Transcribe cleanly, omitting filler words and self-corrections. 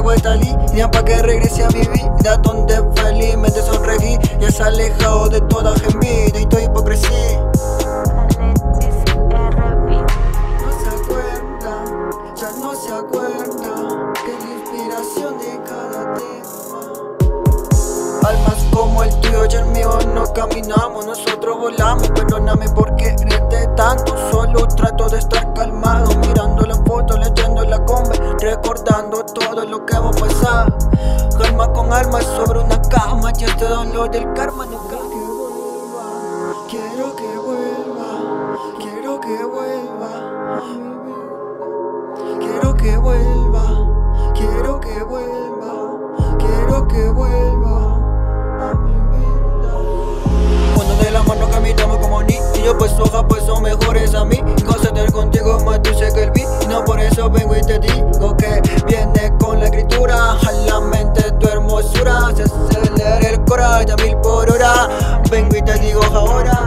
rompo esta línea pa' que regrese a mi vida, donde felizmente sonreí y has alejado de toda envidia y toda hipocresía. Ya no se acuerda que la inspiración de cada tema. Almas como el tuyo y el mío no caminamos, nosotros volamos. Perdóname por quererte tanto, solo trato de estar calmado, mirando la foto, leyendo la combe, recordando todo lo que hemos pasado. Alma con alma sobre una cama y este dolor del karma no cae. Quiero que vuelva, quiero que vuelva a mi vida. Quiero que vuelva, quiero que vuelva, quiero que vuelva a mi vida. Cuando de la mano caminamos como niños, pues hoja pues son mejores a mí. Conceder contigo más dulce que el vino, por eso vengo y te digo que viene con la escritura. A la mente tu hermosura, se acelera el corazón a 1000 por hora. Vengo y te digo ahora.